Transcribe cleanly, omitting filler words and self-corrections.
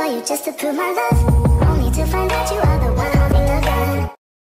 you just to prove my love, only to find out you are the